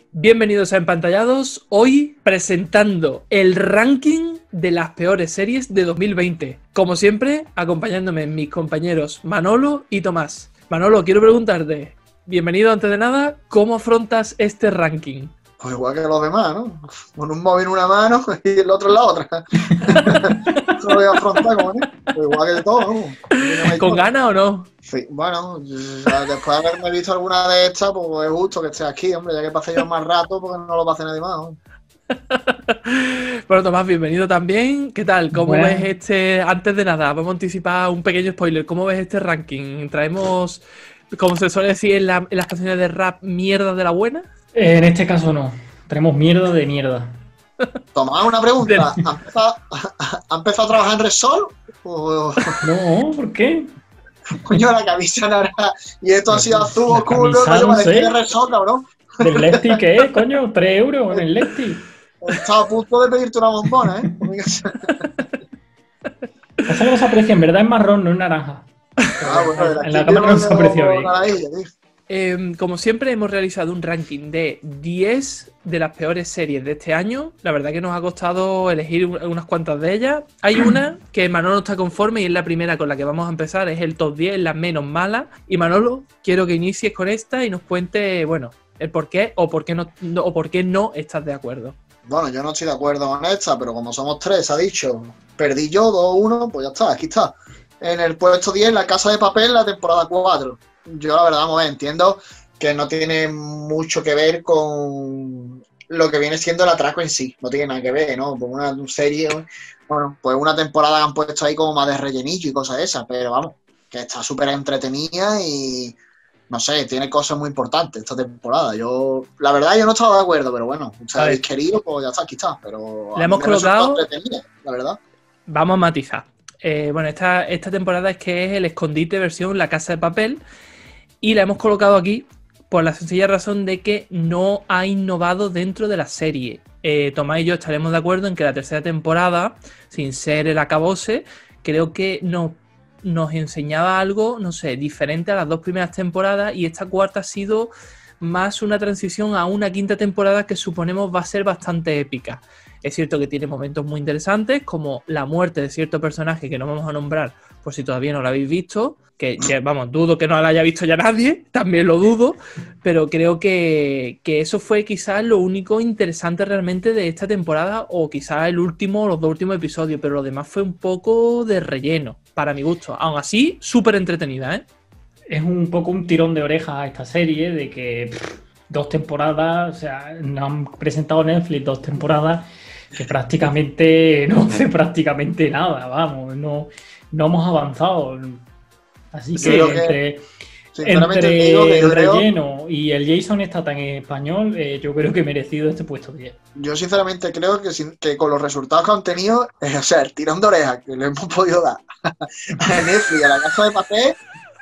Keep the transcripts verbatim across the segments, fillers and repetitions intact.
Bienvenidos a Empantallados, hoy presentando el ranking de las peores series de dos mil veinte. Como siempre, acompañándome mis compañeros Manolo y Tomás. Manolo, quiero preguntarte, bienvenido antes de nada, ¿cómo afrontas este ranking? Pues igual que los demás, ¿no? Con un móvil en una mano y el otro en la otra. Eso lo voy a afrontar, como ¿no? Pues igual que de todo, ¿no? ¿Con ganas o no? Sí, bueno, después de haberme visto alguna de estas, pues es justo que esté aquí, hombre, ya que pasé yo más rato, porque no lo pase nadie más, ¿no? Bueno, Tomás, bienvenido también. ¿Qué tal? ¿Cómo Bueno. ves este...? Antes de nada, vamos a anticipar un pequeño spoiler. ¿Cómo ves este ranking? ¿Traemos, como se suele decir en, la, en las canciones de rap, mierda de la buena? Eh, en este caso no. Tenemos mierda de mierda. Tomás, una pregunta. ¿Ha empezado, ¿Ha empezado a trabajar en Repsol? ¿O No, ¿por qué? coño la camisa naranja y esto ha sido azul La oscuro? camisa, Coño, no me sé. decís de Repsol, cabrón. ¿Del Lefty qué, coño? ¿tres euros en el Lefty? Estaba a punto de pedirte una bombona, ¿eh? Pasa que no se aprecia, en verdad es marrón, no es naranja. Ah, bueno, En la cámara no se aprecia bien. Eh, como siempre, hemos realizado un ranking de diez de las peores series de este año. La verdad que nos ha costado elegir unas cuantas de ellas. Hay una que Manolo no está conforme y es la primera con la que vamos a empezar. Es el top diez, la menos mala. Y Manolo, quiero que inicies con esta y nos cuente, bueno, el por qué o por qué no, no- o por qué no estás de acuerdo. Bueno, yo no estoy de acuerdo con esta, pero como somos tres, ha dicho, perdí yo dos uno, pues ya está, aquí está. En el puesto diez, La Casa de Papel, la temporada cuatro. Yo la verdad, vamos a ver, entiendo que no tiene mucho que ver con lo que viene siendo el atraco en sí. No tiene nada que ver, ¿no? Pues una serie, bueno, pues una temporada que han puesto ahí como más de rellenillo y cosas de esas, pero vamos, que está súper entretenida y no sé, tiene cosas muy importantes esta temporada. Yo, la verdad, yo no estaba de acuerdo, pero bueno, si A habéis ver. querido, pues ya está, aquí está. Pero Le a mí hemos me resultó colocado- entretenida, la verdad. Vamos a matizar. Eh, bueno, esta, esta temporada es que es el escondite versión La Casa de Papel y la hemos colocado aquí por la sencilla razón de que no ha innovado dentro de la serie. Eh, Tomás y yo estaremos de acuerdo en que la tercera temporada, sin ser el acabose, creo que nos, nos enseñaba algo, no sé, diferente a las dos primeras temporadas y esta cuarta ha sido más una transición a una quinta temporada que suponemos va a ser bastante épica. Es cierto que tiene momentos muy interesantes, como la muerte de cierto personaje que no vamos a nombrar por si todavía no lo habéis visto, que, que, vamos, dudo que no lo haya visto ya nadie, también lo dudo, pero creo que, que eso fue quizás lo único interesante realmente de esta temporada, o quizás el último, los dos últimos episodios, pero lo demás fue un poco de relleno, para mi gusto. Aún así, súper entretenida, ¿eh? Es un poco un tirón de orejas a esta serie de que pff, dos temporadas, o sea, nos han presentado Netflix dos temporadas que prácticamente no hace prácticamente nada, vamos, no, no hemos avanzado. Así Yo que creo que, entre, sinceramente, te entre digo que yo el creo, relleno y el Jason está tan en español, eh, yo creo que he merecido este puesto diez. yo sinceramente creo que, sin- que con los resultados que han tenido, eh, o sea, el tirón de orejas que le hemos podido dar a Netflix, a La Casa de Papel,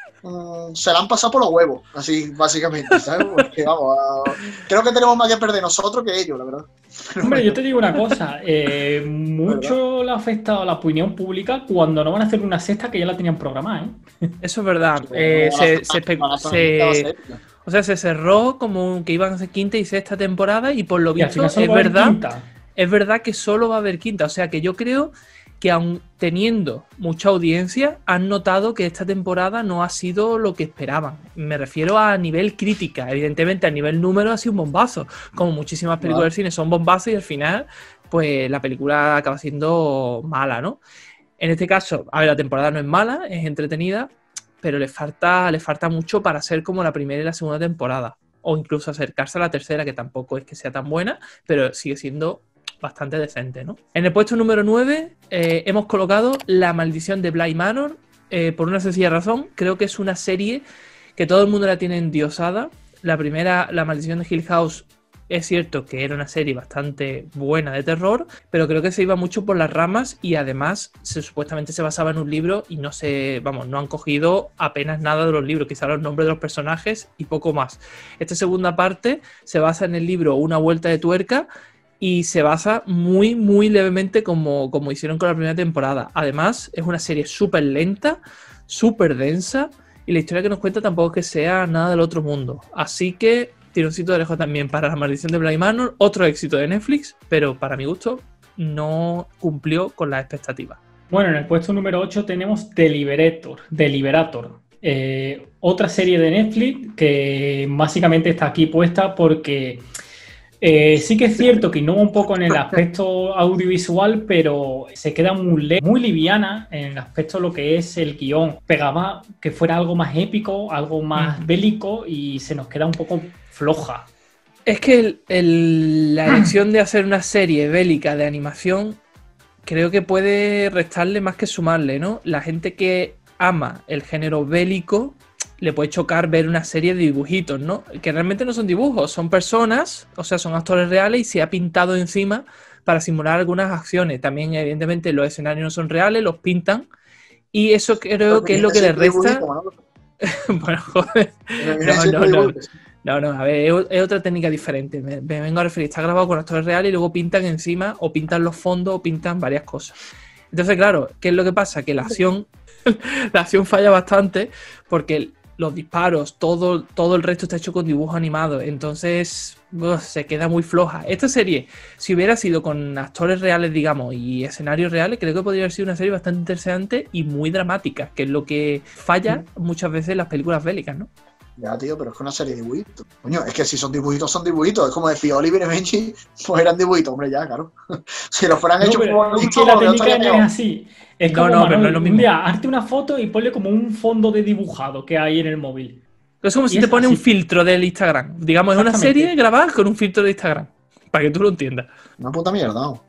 mm, se la han pasado por los huevos, así básicamente, ¿sabes? Porque vamos, a- creo que tenemos más que perder nosotros que ellos, la verdad. Hombre, yo te digo una cosa, eh, mucho le ha afectado a la opinión pública cuando no van a hacer una sexta que ya la tenían programada, ¿eh? Eso es verdad. Eh, se, se espe- se- o sea, se cerró como que iban a ser quinta y sexta temporada y por lo Y al visto final solo es va a haber verdad, quinta. es verdad que solo va a haber quinta. O sea que yo creo que aun teniendo mucha audiencia, han notado que esta temporada no ha sido lo que esperaban. Me refiero a nivel crítica. Evidentemente, a nivel número ha sido un bombazo. Como muchísimas películas Vale. del cine son bombazos y al final, pues la película acaba siendo mala, ¿no? En este caso, a ver, la temporada no es mala, es entretenida, pero le falta, le falta mucho para ser como la primera y la segunda temporada. O incluso acercarse a la tercera, que tampoco es que sea tan buena, pero sigue siendo bastante decente, ¿no? En el puesto número nueve eh, hemos colocado La Maldición de Bly Manor, eh, por una sencilla razón. Creo que es una serie que todo el mundo la tiene endiosada. La primera, La Maldición de Hill House, es cierto que era una serie bastante buena de terror, pero creo que se iba mucho por las ramas y además se, supuestamente se basaba en un libro y no se, vamos, no han cogido apenas nada de los libros, quizá los nombres de los personajes y poco más. Esta segunda parte se basa en el libro Una Vuelta de Tuerca y se basa muy, muy levemente como, como hicieron con la primera temporada. Además, es una serie súper lenta, súper densa y la historia que nos cuenta tampoco es que sea nada del otro mundo. Así que tironcito de oreja también para La Maldición de Bly Manor, otro éxito de Netflix, pero para mi gusto no cumplió con las expectativas. Bueno, en el puesto número ocho tenemos The Liberator, The Liberator. Eh, otra serie de Netflix que básicamente está aquí puesta porque eh, sí que es cierto que innova un poco en el aspecto audiovisual, pero se queda muy, le- muy liviana en el aspecto de lo que es el guión. Pegaba que fuera algo más épico, algo más bélico y se nos queda un poco floja. Es que el- el- la elección de hacer una serie bélica de animación creo que puede restarle más que sumarle, ¿no? La gente que ama el género bélico le puede chocar ver una serie de dibujitos, ¿no? Que realmente no son dibujos, son personas, o sea, son actores reales y se ha pintado encima para simular algunas acciones. También, evidentemente, los escenarios no son reales, los pintan y eso creo que es lo que les resta. Bueno, joder. No, no, no. No, no, a ver, es, es otra técnica diferente. Me, me vengo a referir, está grabado con actores reales y luego pintan encima, o pintan los fondos, o pintan varias cosas. Entonces, claro, ¿qué es lo que pasa? Que la acción, la acción falla bastante porque los disparos, todo, todo el resto está hecho con dibujos animados. Entonces, uf, se queda muy floja. Esta serie, si hubiera sido con actores reales, digamos, y escenarios reales, creo que podría haber sido una serie bastante interesante y muy dramática, que es lo que falla muchas veces en las películas bélicas, ¿no? Ya, tío, pero es que una serie de dibujitos. Coño, es que si son dibujitos, son dibujitos. Es como decir Oliver y Benji, pues eran dibujitos, hombre, ya, claro. Si los fueran No, hechos pero como es que la técnica no es así. Es No, como, no, pero Manol, no es lo un mismo. día, hazte una foto y ponle como un fondo de dibujado que hay en el móvil. Es como si Y te es pone así. un filtro del Instagram. Digamos, es una Exactamente. serie grabada con un filtro de Instagram. Para que tú lo entiendas. Una puta mierda, vamos.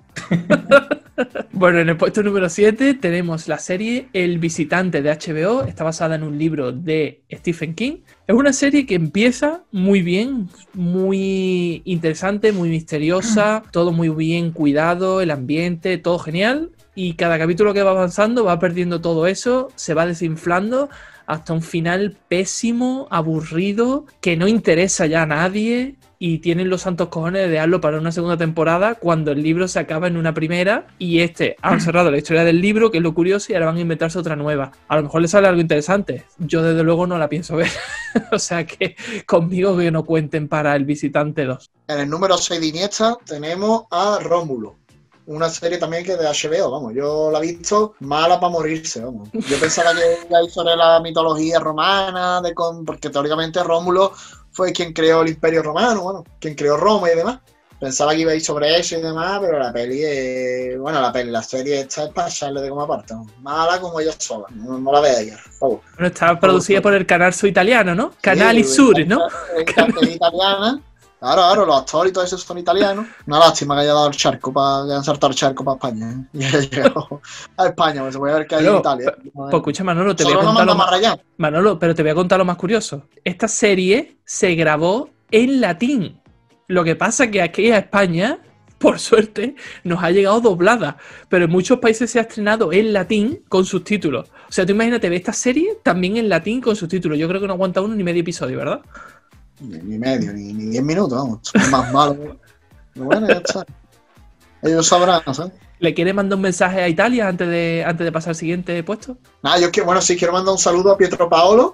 Bueno, en el puesto número siete tenemos la serie El Visitante de H B O. Está basada en un libro de Stephen King. Es una serie que empieza muy bien, muy interesante, muy misteriosa, todo muy bien cuidado, el ambiente, todo genial. Y cada capítulo que va avanzando va perdiendo todo eso, se va desinflando hasta un final pésimo, aburrido, que no interesa ya a nadie. Y tienen los santos cojones de dejarlo para una segunda temporada cuando el libro se acaba en una primera y este han cerrado la historia del libro, que es lo curioso, y ahora van a inventarse otra nueva. A lo mejor les sale algo interesante. Yo desde luego no la pienso ver. O sea que conmigo que no cuenten para El Visitante dos. En el número seis de Iniesta tenemos a Rómulo. Una serie también que es de H B O, vamos. Yo la he visto mala para morirse, vamos. Yo pensaba que iba a ir sobre la mitología romana, de con, porque teóricamente Rómulo fue quien creó el Imperio Romano, bueno, quien creó Roma y demás. Pensaba que iba a ir sobre eso y demás, pero la peli es... Bueno, la peli, la serie esta es para echarle de como aparte, ¿no? Mala como ella sola. No, no la veáis, por favor. Bueno, está producida por el Canal Sur italiano, ¿no? Canali Sí, Sur, ¿no? Es es italiana. Claro, claro, los actores y todo eso son italianos. Una lástima que haya dado el charco, para que hayan saltado el charco para España. ¿eh? Y haya llegado a España, pues se puede ver que hay en Pero, Italia. Pues escucha, Manolo, te voy a Solo no contar lo manda más... más rayado. Manolo, pero te voy a contar lo más curioso. Esta serie se grabó en latín. Lo que pasa que aquí a España, por suerte, nos ha llegado doblada. Pero en muchos países se ha estrenado en latín con subtítulos. O sea, tú imagínate ver esta serie también en latín con subtítulos. Yo creo que no aguanta uno ni medio episodio, ¿verdad? Ni, ni medio, ni, ni diez minutos, vamos. Es más malo. Pero bueno, ya está. Ellos sabrán, ¿sabes? ¿Le quiere mandar un mensaje a Italia antes de, antes de pasar al siguiente puesto? Nada, yo quiero, bueno, sí quiero mandar un saludo a Pietro Paolo.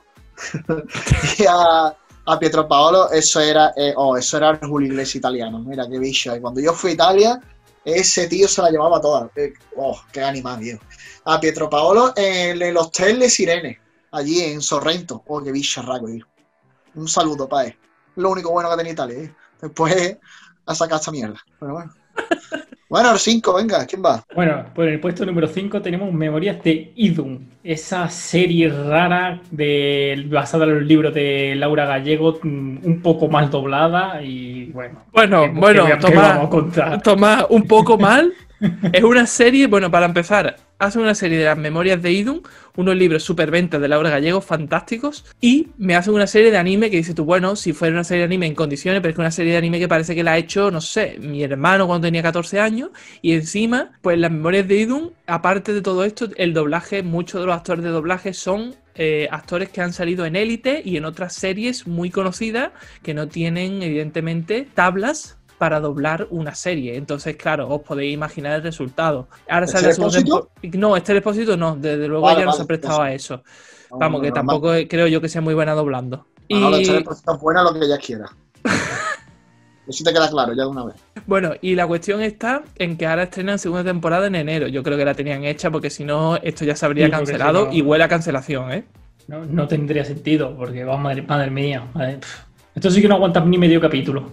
Y a, a Pietro Paolo, eso era, eh, oh, eso era el Julio Iglesias italiano. Mira qué bicho. Y cuando yo fui a Italia, ese tío se la llevaba toda. Eh, oh, qué animal, tío. A Pietro Paolo en el Hostel de Sirene, allí en Sorrento. Oh, qué bicharraco, tío. Un saludo para él. Lo único bueno que tenía Italia, ¿eh? Después a sacar esta mierda. Pero bueno. Bueno, el cinco, venga, ¿quién va? Bueno, pues en el puesto número cinco tenemos Memorias de Idun, esa serie rara de, basada en los libros de Laura Gallego, un poco mal doblada y bueno. Bueno, ¿qué- bueno, qué- qué Tomás, vamos a contar? Tomás, un poco mal. Es una serie, bueno, para empezar, hace una serie de las Memorias de Idun, unos libros superventas de Laura Gallego, fantásticos, y me hace una serie de anime que dices tú, bueno, si fuera una serie de anime en condiciones, pero es que una serie de anime que parece que la ha hecho, no sé, mi hermano cuando tenía catorce años, y encima, pues las Memorias de Idun, aparte de todo esto, el doblaje, muchos de los actores de doblaje son eh, actores que han salido en Élite y en otras series muy conocidas que no tienen, evidentemente, tablas para doblar una serie. Entonces, claro, os podéis imaginar el resultado. Ahora sale la segunda Expósito? tempo- No, este Expósito no, desde luego Vale, ya no vale, se ha prestado pues a eso. No, Vamos, no, que no, tampoco no. es- creo yo que sea muy buena doblando. No, no, Y le echaré por buena lo que ella quiera. Eso te queda claro ya de una vez. Bueno, y la cuestión está en que ahora estrenan segunda temporada en enero. Yo creo que la tenían hecha porque si no, esto ya se habría Sí, porque cancelado si no- y huele a cancelación, ¿eh? No, no tendría sentido, porque vamos, madre, madre mía. Madre, pf, esto sí que no aguanta ni medio capítulo.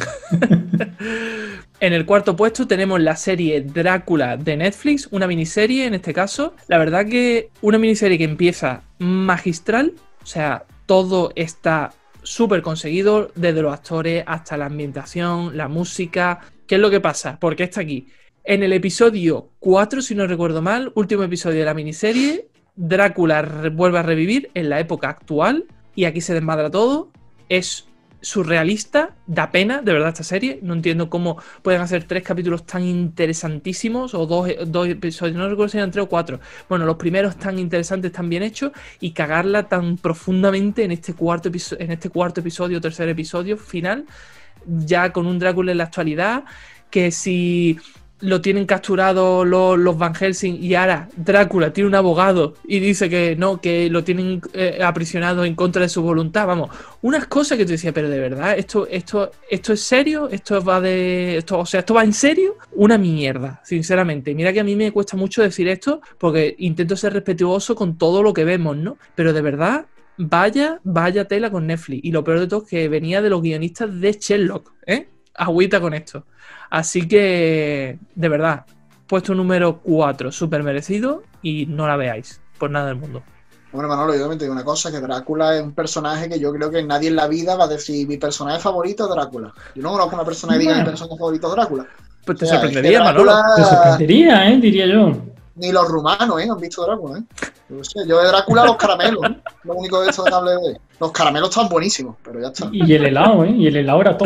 En el cuarto puesto tenemos la serie Drácula de Netflix, una miniserie en este caso. La verdad que una miniserie que empieza magistral, o sea, todo está súper conseguido, desde los actores hasta la ambientación, la música. ¿Qué es lo que pasa? ¿Por qué está aquí? En el episodio cuatro, si no recuerdo mal, último episodio de la miniserie, Drácula re- vuelve a revivir en la época actual y aquí se desmadra todo. Es surrealista, da pena, de verdad, esta serie. No entiendo cómo pueden hacer tres capítulos tan interesantísimos o dos, dos episodios, no recuerdo si eran tres o cuatro. Bueno, los primeros tan interesantes, tan bien hechos y cagarla tan profundamente en este cuarto, episo- en este cuarto episodio, tercer episodio final, ya con un Drácula en la actualidad, que si lo tienen capturado los, los Van Helsing y ahora Drácula tiene un abogado y dice que no, que lo tienen eh, aprisionado en contra de su voluntad. Vamos, unas cosas que te decía, pero de verdad, esto, esto, esto es serio, esto va de. Esto, o sea, esto va en serio, una mierda, sinceramente. Mira que a mí me cuesta mucho decir esto porque intento ser respetuoso con todo lo que vemos, ¿no? Pero de verdad. Vaya, vaya tela con Netflix. Y lo peor de todo es que venía de los guionistas de Sherlock, ¿eh? Agüita con esto. Así que, de verdad, puesto número cuatro, súper merecido y no la veáis, por nada del mundo. Bueno, Manolo, yo también te digo una cosa, que Drácula es un personaje que yo creo que nadie en la vida va a decir mi personaje favorito es Drácula. Yo no conozco a una persona que diga mi personaje favorito es Drácula. Pues te O sea, sorprendería, es que Drácula- Manolo. Te sorprendería, ¿eh? Diría yo. Ni los rumanos, ¿eh? Han visto Drácula, ¿eh? Yo, no sé, yo de Drácula los caramelos, ¿eh? Lo único de esto que hablé de... Los caramelos están buenísimos, pero ya está. Y el helado, ¿eh? Y el helado era top.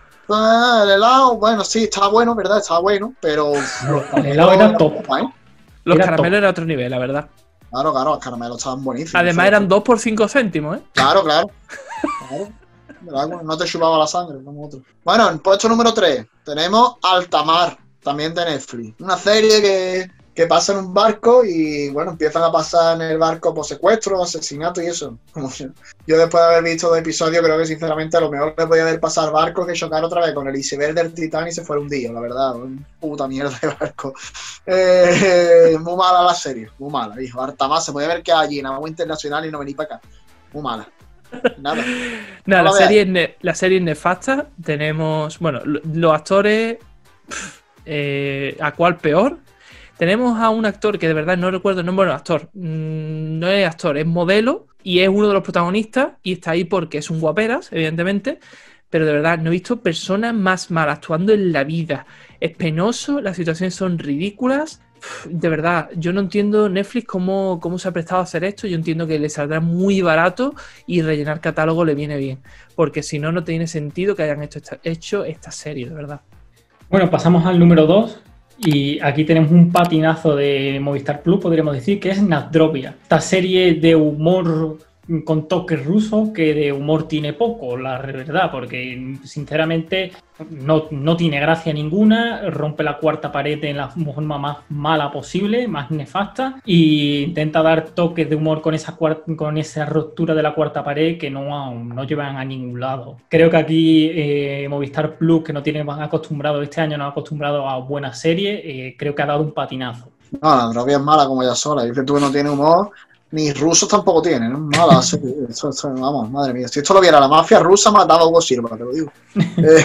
Ah, el helado, bueno, sí, estaba bueno, ¿verdad? Estaba bueno, pero... El helado era top. ¿eh? Los Era caramelos top. eran otro nivel, la verdad. Claro, claro, los caramelos estaban buenísimos. Además eran dos por cinco céntimos, ¿eh? Claro, claro. Claro. Drácula, no te chupaba la sangre como otro. Bueno, en puesto número tres tenemos Altamar, también de Netflix. Una serie que, que pasa en un barco y, bueno, empiezan a pasar en el barco por secuestros, asesinatos y eso. Como yo, yo después de haber visto dos episodios, creo que sinceramente a lo mejor le podía haber pasado al barco que chocar otra vez con el iceberg del Titanic y se fuera un día, la verdad. Un puta mierda de barco. Eh, muy mala la serie, muy mala, hijo. Altamar se podía ver que allí en agua internacional y no venir para acá. Muy mala. Nada. Nada, No la lo serie, es ne- la serie es nefasta. Tenemos, bueno, lo- los actores, pf, eh, ¿a cuál peor? Tenemos a un actor que de verdad no recuerdo el nombre, bueno, actor, mm, no es actor, es modelo y es uno de los protagonistas y está ahí porque es un guaperas, evidentemente, pero de verdad no he visto personas más mal actuando en la vida. Es penoso, las situaciones son ridículas. De verdad, yo no entiendo Netflix cómo, cómo se ha prestado a hacer esto. Yo entiendo que le saldrá muy barato y rellenar catálogo le viene bien, porque si no, no tiene sentido que hayan hecho esta, hecho esta serie, de verdad. Bueno, pasamos al número dos. Y aquí tenemos un patinazo de Movistar Plus, podríamos decir, que es Nazdrovia. Esta serie de humor con toques rusos que de humor tiene poco, la verdad, porque sinceramente no, no tiene gracia ninguna, rompe la cuarta pared en la forma más mala posible, más nefasta, e intenta dar toques de humor con esa, cuart- con esa ruptura de la cuarta pared que no, no llevan a ningún lado. Creo que aquí eh, Movistar Plus, que no tiene más acostumbrado este año, no ha acostumbrado a buenas series, eh, creo que ha dado un patinazo. No, la droga es mala como ella sola. Dice tú que no tiene humor. Ni rusos tampoco tienen, ¿no? Mala, sí, esto, esto, vamos, madre mía. Si esto lo viera la mafia rusa, mataba a Hugo Silva, te lo digo. Eh,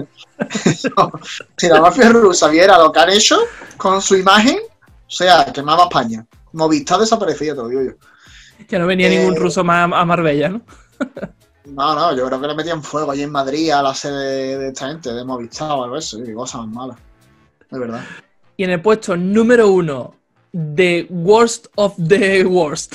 no, si la mafia rusa viera lo que han hecho con su imagen, o sea, quemaba España. Movistar desaparecía, te lo digo yo. Que no venía Eh, ningún ruso más a Marbella, ¿no? No, no, yo creo que le metían fuego allí en Madrid a la sede de esta gente, de Movistar o algo eso, y cosas más malas. De verdad. Y en el puesto número uno, The Worst of the Worst.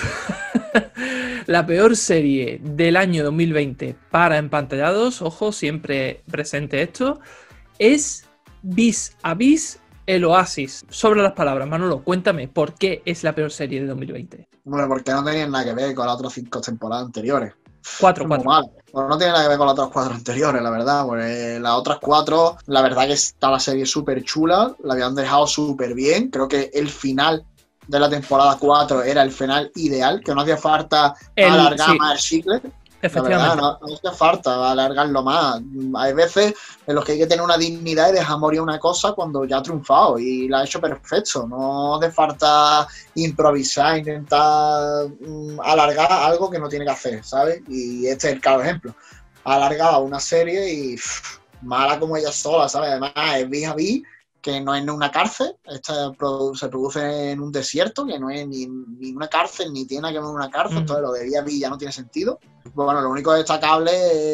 La peor serie del año dos mil veinte para empantallados, ojo, siempre presente esto, es Vis a Vis, el Oasis. Sobre las palabras, Manolo, cuéntame, ¿por qué es la peor serie de dos mil veinte? Bueno, porque no tenían nada que ver con las otras cinco temporadas anteriores. Cuatro, Muy cuatro. mal. Bueno, no tiene nada que ver con las otras cuatro anteriores, la verdad. Porque las otras cuatro, la verdad que está la serie súper chula, la habían dejado súper bien. Creo que el final de la temporada cuatro era el final ideal, que no hacía falta El- alargar sí. más el chicle. Efectivamente. La verdad, no, no hace falta alargarlo más. Hay veces en los que hay que tener una dignidad y dejar morir una cosa cuando ya ha triunfado y la ha hecho perfecto. No hace falta improvisar, intentar um, alargar algo que no tiene que hacer, ¿sabes? Y este es el claro ejemplo. Ha alargado una serie y pff, mala como ella sola, ¿sabes? Además es vis a vis, que no es en una cárcel, esta produ- se produce en un desierto, que no es ni, ni una cárcel, ni tiene que ver con una cárcel, uh-huh. Entonces lo de vis a vis ya no tiene sentido. Bueno, lo único destacable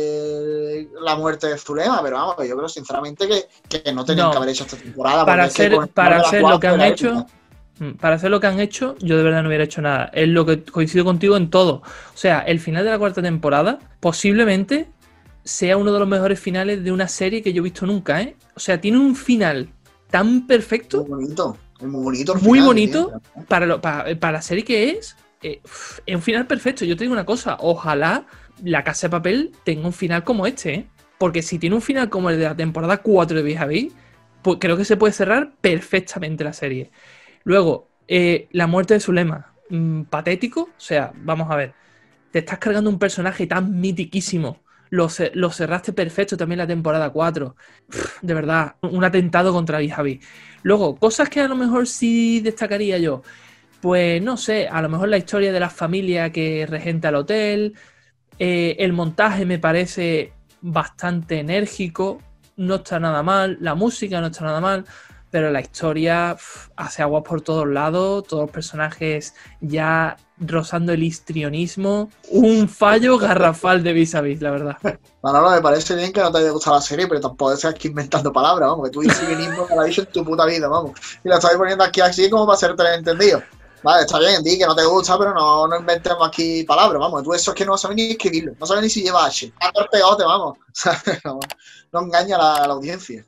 es la muerte de Zulema, pero vamos, yo creo sinceramente que, que no tenían no. que haber hecho esta temporada. Para hacer, es que para hacer lo que han hecho... Época. Para hacer lo que han hecho, yo de verdad no hubiera hecho nada. Es lo que coincido contigo en todo. O sea, el final de la cuarta temporada posiblemente sea uno de los mejores finales de una serie que yo he visto nunca, ¿eh? O sea, tiene un final tan perfecto. Muy bonito. Muy bonito. Muy final, bonito para, lo, para, para la serie que es. Eh, es un final perfecto. Yo te digo una cosa. Ojalá La Casa de Papel tenga un final como este, ¿eh? Porque si tiene un final como el de la temporada cuatro de Vis a Vis, pues creo que se puede cerrar perfectamente la serie. Luego, eh, la muerte de Zulema. Mmm, patético. O sea, vamos a ver. Te estás cargando un personaje tan mitiquísimo. Lo, lo cerraste perfecto también la temporada cuatro. Uf, de verdad, un atentado contra Vis a Vis. Luego, cosas que a lo mejor sí destacaría yo. Pues no sé, a lo mejor la historia de la familia que regenta el hotel. Eh, el montaje me parece bastante enérgico. No está nada mal. La música no está nada mal. Pero la historia uf, hace aguas por todos lados. Todos los personajes ya rozando el histrionismo. Un fallo garrafal de Vis a Vis, la verdad. Manolo, me parece bien que no te haya gustado la serie, pero tampoco seas aquí inventando palabras, vamos, que tú histrionismo que la has dicho en tu puta vida, vamos. Y la estás poniendo aquí así como para hacerte el entendido. Vale, está bien, di que no te gusta, pero no, no inventemos aquí palabras, vamos. Tú eso es que no sabes ni escribirlo, no sabes ni si lleva H. A torpeote, vamos. no, no engaña a la, a la audiencia.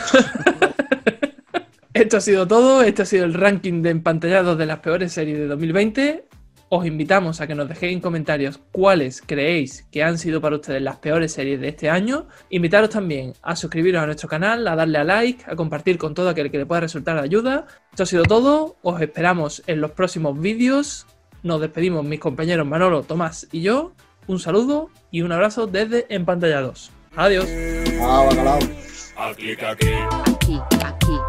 Esto ha sido todo, este ha sido el ranking de empantallados de las peores series de dos mil veinte. Os invitamos a que nos dejéis en comentarios cuáles creéis que han sido para ustedes las peores series de este año. Invitaros también a suscribiros a nuestro canal, a darle a like, a compartir con todo aquel que le pueda resultar de ayuda. Esto ha sido todo, os esperamos en los próximos vídeos. Nos despedimos mis compañeros Manolo, Tomás y yo. Un saludo y un abrazo desde Empantallados. Adiós. Ah, bacalao. Aquí, aquí. Aquí, aquí.